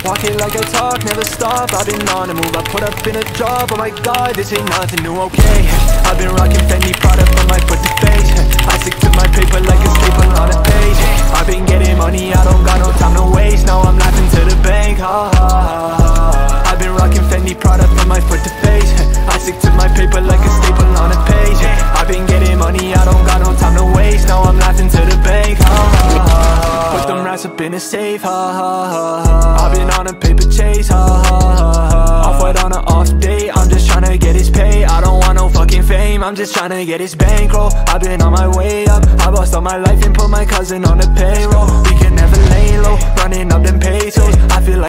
Walk it like I talk, never stop. I've been on the move, I put up in a job. Oh my god, this ain't nothing new, okay. I've been rocking Fendi, Prada from my foot to face. I stick to my paper like a staple on a page. I've been getting money, I don't got no time to waste. Now I'm laughing to the bank, ha ha ha ha. I've been rocking Fendi, Prada from my foot to face. I stick to my paper like a staple on a page. I've been getting money, I don't got no time to waste. Now I'm laughing to the bank, ha ha ha. Put them rats up in a safe, ha ha ha. I've been on a paper chase, ha ha ha. Off white on an off day, I'm just tryna get his pay. I don't want no fucking fame, I'm just tryna get his bankroll. I've been on my way up, I lost all my life and put my cousin on the payroll. We can never lay low, running up them pesos. I feel like